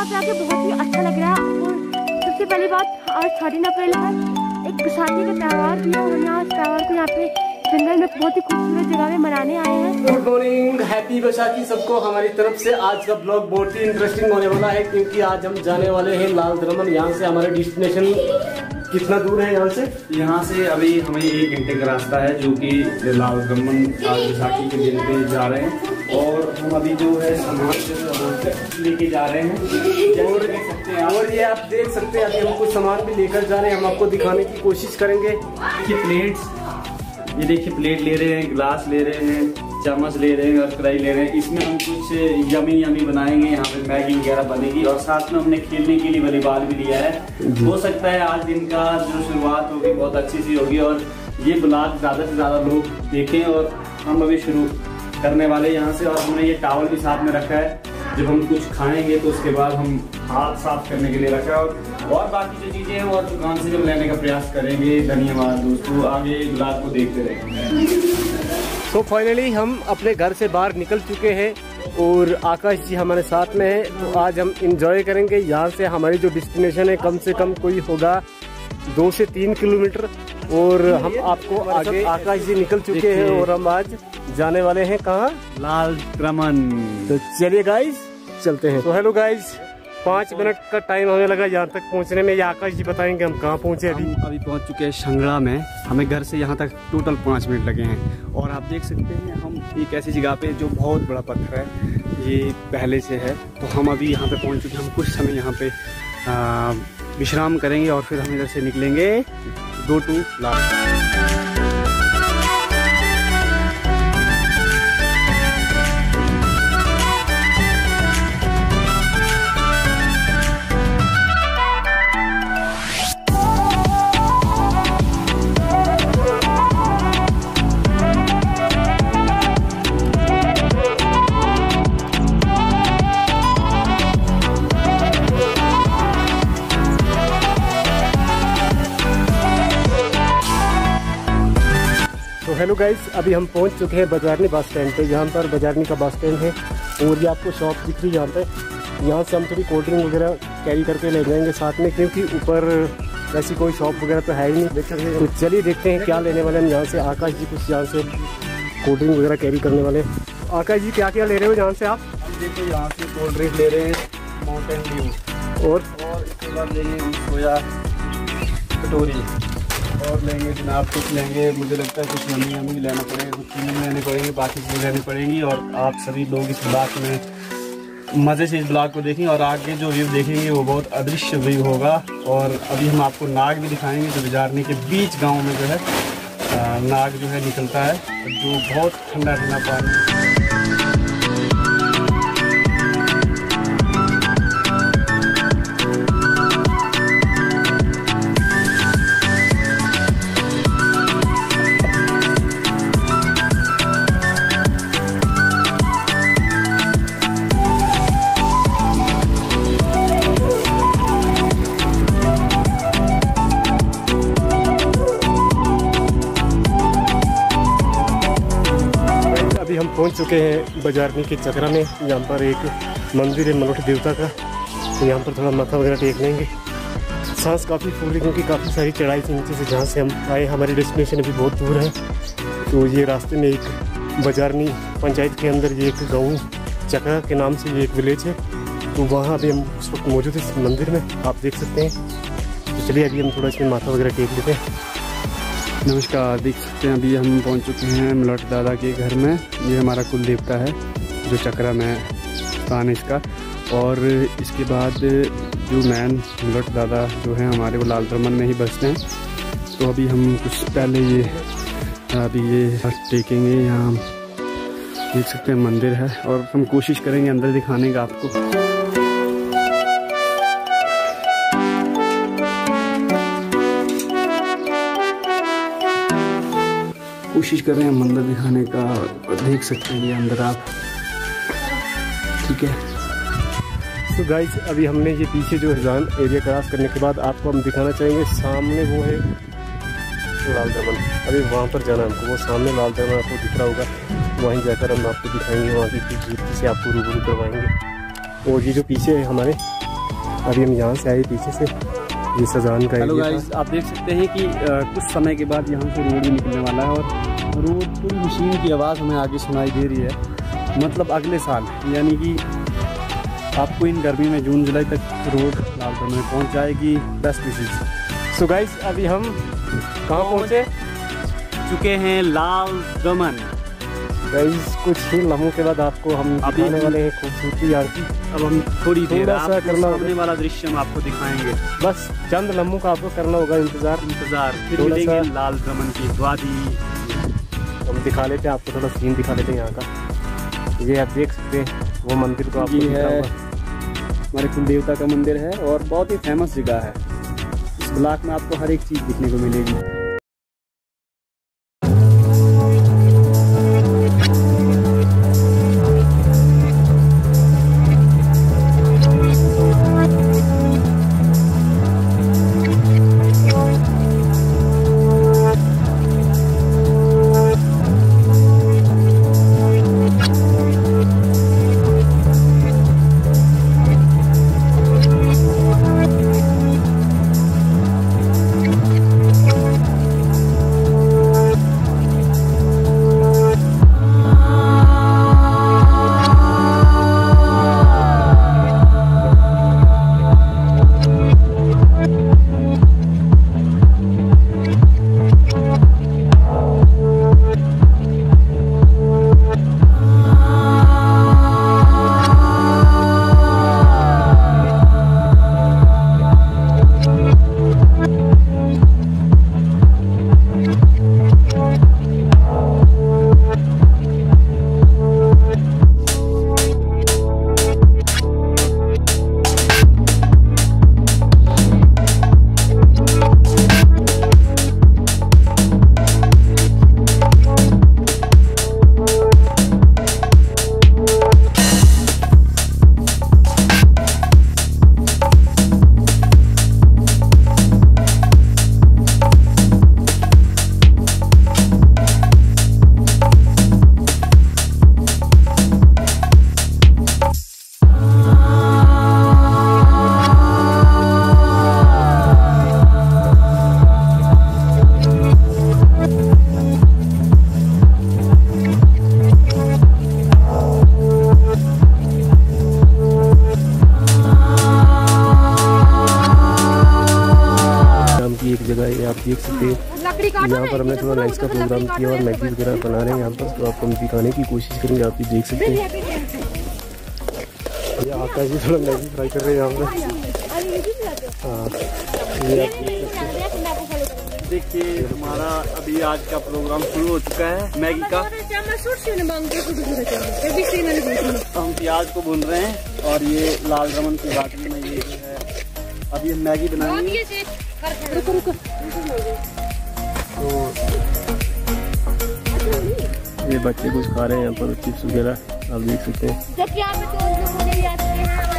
यहाँ पे आके बहुत ही अच्छा लग रहा है। और सबसे पहली बात, आज 13 अप्रैल है, एक बैसाखी का त्यौहार भी है और हम यहाँ इस त्यौहार को यहाँ पे जंगल में बहुत ही खूबसूरत जगह में मनाने आए हैं। गुड मॉर्निंग, हैप्पी बैसाखी सबको हमारी तरफ से। आज का ब्लॉग बहुत ही इंटरेस्टिंग होने वाला है क्योंकि आज हम जाने वाले हैं लाल दमन। यहाँ से हमारे डेस्टिनेशन कितना दूर है? यहाँ से अभी हमें 1 घंटे का रास्ता है, जो कि लाल दमन आज बैसाखी के दिन पे जा रहे हैं। और हम अभी जो है सामान लेके जा रहे हैं और ये आप देख सकते हैं अभी हम कुछ सामान भी लेकर जा रहे हैं। हम आपको दिखाने की कोशिश करेंगे कि प्लेट्स, ये देखिए प्लेट ले रहे हैं, गिलास ले रहे हैं, चम्मच ले रहे हैं और कढ़ाई ले रहे हैं। इसमें हम कुछ यमी बनाएंगे, यहाँ पे मैगी वगैरह बनेगी। और साथ में हमने खेलने के लिए वॉलीबॉल भी लिया है। हो सकता है आज दिन का जो शुरुआत होगी बहुत अच्छी सी होगी और ये ब्लॉग ज़्यादा से ज़्यादा लोग देखें। और हम अभी शुरू करने वाले यहाँ से। और हमने ये टॉवल भी साथ में रखा है, जब हम कुछ खाएंगे तो उसके बाद हम हाथ साफ करने के लिए रखा है। और बाकी जो चीज़ें हैं वो दुकान से जब लेने का प्रयास करेंगे। धन्यवाद दोस्तों, आगे ब्लॉग को देखते रहेंगे। तो फाइनली हम अपने घर से बाहर निकल चुके हैं और आकाश जी हमारे साथ में है। तो आज हम इंजॉय करेंगे। यहाँ से हमारी जो डेस्टिनेशन है कम से कम कोई होगा 2 से 3 किलोमीटर। और हम आपको आगे आकाश जी निकल चुके हैं और हम आज जाने वाले हैं कहाँ? लाल दमन। तो चलिए गाइज चलते हैं। तो हेलो गाइज, 5 मिनट का टाइम हमें लगा यहाँ तक पहुँचने में। ये आकाश जी बताएंगे हम कहाँ पहुँचे। अभी पहुँच चुके हैं शंगड़ा में। हमें घर से यहाँ तक टोटल 5 मिनट लगे हैं। और आप देख सकते हैं हम एक ऐसी जगह पे जो बहुत बड़ा पत्थर है, ये पहले से है। तो हम अभी यहाँ पे पहुँच चुके हैं। हम कुछ समय यहाँ पे विश्राम करेंगे और फिर हम इधर से निकलेंगे go to Lal. Hello guys, अभी हम पहुंच चुके हैं बजारनी बस स्टैंड पे, जहाँ पर बजारनी का बस स्टैंड है। और ये आपको शॉप दिख रही है यहाँ पे। यहाँ से हम थोड़ी कोल्ड ड्रिंक वगैरह कैरी करके ले जाएंगे साथ में, क्योंकि ऊपर ऐसी कोई शॉप वगैरह तो है ही नहीं। तो चलिए देखते हैं क्या लेने वाले हम यहाँ से। आकाश जी कुछ यहाँ से कोल्ड ड्रिंक वगैरह कैरी करने वाले। आकाश जी क्या क्या ले रहे हो यहाँ से आप? देखिए यहाँ से कोल्ड ड्रिंक ले रहे हैं माउंटेन ड्यू, और इसके बाद लेंगे सोया कटोरी, और लेंगे जनाब कुछ लेंगे। मुझे लगता है कुछ यमी लेना पड़ेगा, कुछ चीज़ें लेने पड़ेंगे, बाकी चीज़ें लेनी पड़ेंगी। और आप सभी लोग इस ब्लॉग में मज़े से इस ब्लॉग को देखेंगे और आगे जो व्यू देखेंगे वो बहुत अदृश्य व्यू होगा। और अभी हम आपको नाग भी दिखाएंगे, जो बजारनी के बीच गाँव में जो है नाग जो है निकलता है, जो बहुत ठंडा ठंडा पानी। हम पहुंच चुके हैं बजारनी के चक्रा में। यहाँ पर एक मंदिर है मनोट देवता का, तो यहाँ पर थोड़ा माथा वगैरह टेक लेंगे। सांस काफ़ी फूल रही क्योंकि काफ़ी सारी चढ़ाई थी नीचे से, जहाँ से हम आए। हमारी डेस्टिनेशन अभी बहुत दूर है। तो ये रास्ते में एक बजारनी पंचायत के अंदर ये एक गाँव चक्रा के नाम से ये एक विलेज है। तो वहाँ अभी हम उस वक्त मौजूद है इस मंदिर में, आप देख सकते हैं। तो चलिए अभी हम थोड़ा इसमें माथा वगैरह टेक लेते हैं। नमस्कार, देख सकते हैं अभी हम पहुंच चुके हैं मलट दादा के घर में। ये हमारा कुल देवता है जो चक्रा में स्थान है इसका। और इसके बाद जो मैन मलट दादा जो है हमारे वो लाल दमन में ही बसते हैं। तो अभी हम कुछ पहले ये टेकेंगे। यहाँ देख सकते हैं मंदिर है और हम कोशिश करेंगे अंदर दिखाने का आपको। कोशिश कर रहे हैं मंदिर दिखाने का, देख सकते हैं ये अंदर आप, ठीक है। तो गाइस अभी हमने ये पीछे जो हिजान एरिया क्रॉस करने के बाद आपको हम दिखाना चाहेंगे, सामने वो है लाल दमन। अभी वहाँ पर जाना हमको, वो सामने लाल दमन आपको दिख रहा होगा। वहीं जाकर हम आपको दिखाएंगे, वहाँ की खूबसूरती से आपको रूबरू करवाएंगे। और ये जो पीछे है हमारे, अभी हम यहाँ से आए पीछे से, ये सजान का हेलो एरिया गाइस, आप देख सकते हैं कि कुछ समय के बाद यहाँ से रोड भी निकलने वाला है और रोड पूरी मशीन की आवाज़ हमें आगे सुनाई दे रही है। मतलब अगले साल यानी कि आपको इन गर्मी में जून जुलाई तक रोड लाल दमन में पहुँच जाएगी। बेस्ट विशेष। सो गाइस, अभी हम कहाँ पहुँचे चुके हैं लाल दमन। गाइस, कुछ ही लम्हों के बाद आपको हम दिखाने वाले हैं खूबसूरती यहाँ की। अब हम थोड़ी देर थोड़ा सा करना सामने वाला दृश्य हम आपको दिखाएंगे। बस चंद लम्हों का आपको करना होगा इंतजार। फिर थोड़ा मिलेंगे सा लाल दमन की वादी। हम दिखा लेते हैं आपको, थोड़ा सीन दिखा लेते हैं यहाँ का। ये आप देख सकते हैं वो मंदिर को, आपको ये दिख रहा है होगा। हमारे कुल देवता का मंदिर है और बहुत ही फेमस जगह है। इस ब्लॉक में आपको हर एक चीज़ दिखने को मिलेगी। जगह है, आप देख सकते हैं। यहाँ पर हमने थोड़ा लाइट्स का प्रोग्राम किया और मैगी वगैरह बना रहे हैं यहाँ पर, तो आपको हम दिखाने की कोशिश करेंगे। आप भी देख सकते हैं, ये आकाश जी थोड़ा मैगी फ्राई कर रहे हैं यहाँ पर। हाँ, देखिए हमारा अभी आज का प्रोग्राम शुरू हो चुका है मैगी का। हम प्याज को भून रहे हैं और ये लाल दमन की बाटी में ये है। अभी हम मैगी बनाएंगे। तो ये बच्चे कुछ खा रहे हैं यहाँ पर चिप्स वगैरह, आप देख सकते हैं।